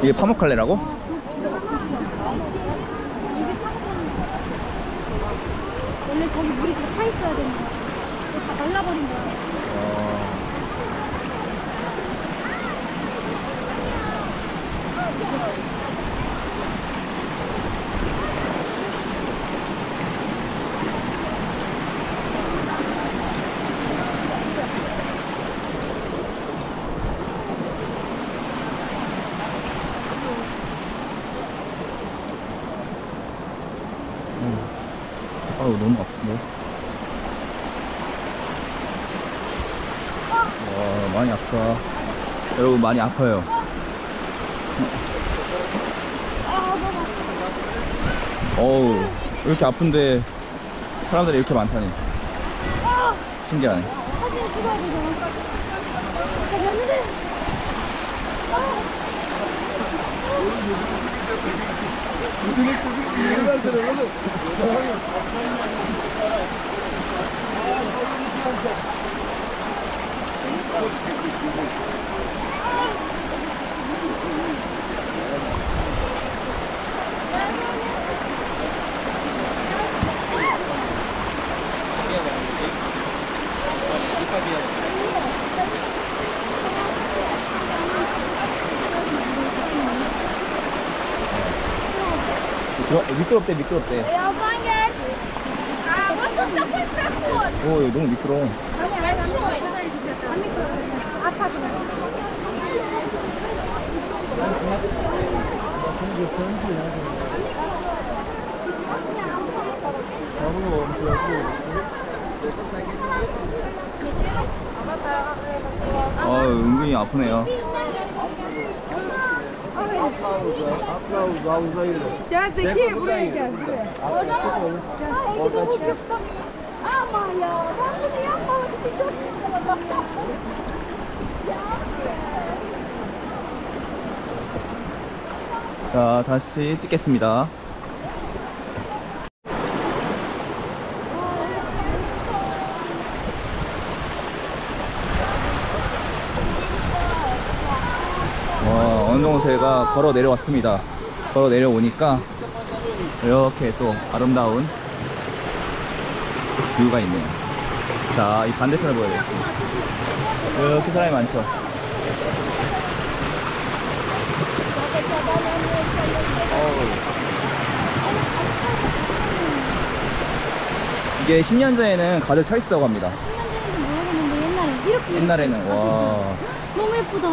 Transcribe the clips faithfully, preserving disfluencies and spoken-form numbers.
이게 파묵칼레라고? 원래 저기 물이 다 차 있어야 되는 거야. 다 말라버린 거야. 어... 아유 너무 아픈데. 와 많이 아파. 여러분 많이 아파요. 어우 이렇게 아픈데 사람들이 이렇게 많다니 신기하네. 사진 찍어야 되잖아. 미끄럽대 미끄럽대. 오 이거 너무 미끄러워. 아 은근히 아프네요. Gel Zeki buraya gel. Oradan çıkıyor. Ama ya ben bunu yapmamak için çok güzel. 자 다시 찍겠습니다. 와 어느 정도 제가 걸어 내려왔습니다. 걸어 내려오니까 이렇게 또 아름다운 뷰가 있네요. 자 이 반대편을 보여드리겠습니다. 이렇게 사람이 많죠. 어우. 이게 십 년 전에는 가득 차 있었다고 합니다. 십 년 전인지 모르겠는데 옛날에 이렇게 옛날에는 아, 와 너무 예쁘다.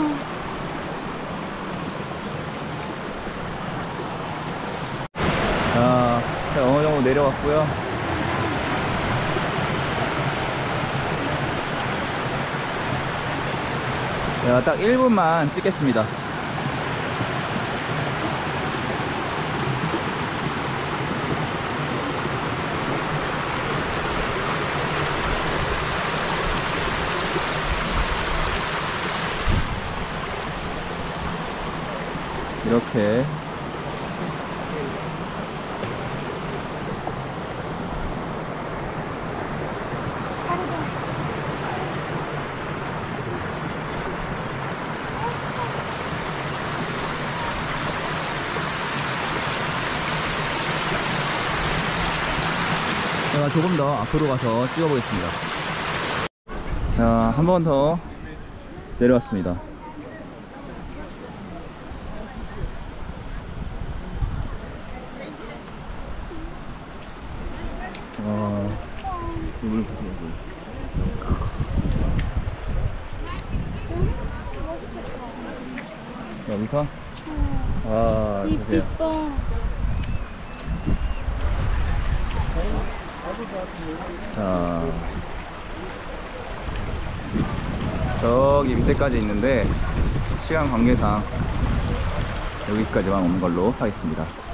자, 어느 정도 내려왔고요. 자, 딱 일 분만 찍겠습니다. 이렇게 제가 조금 더 앞으로 가서 찍어보겠습니다. 자, 한 번 더 내려왔습니다. 와, 물 보세요. 여기서? 아, 보세요. 이뻐. 자, 저기 밑에까지 있는데 시간 관계상 여기까지만 오는 걸로 하겠습니다.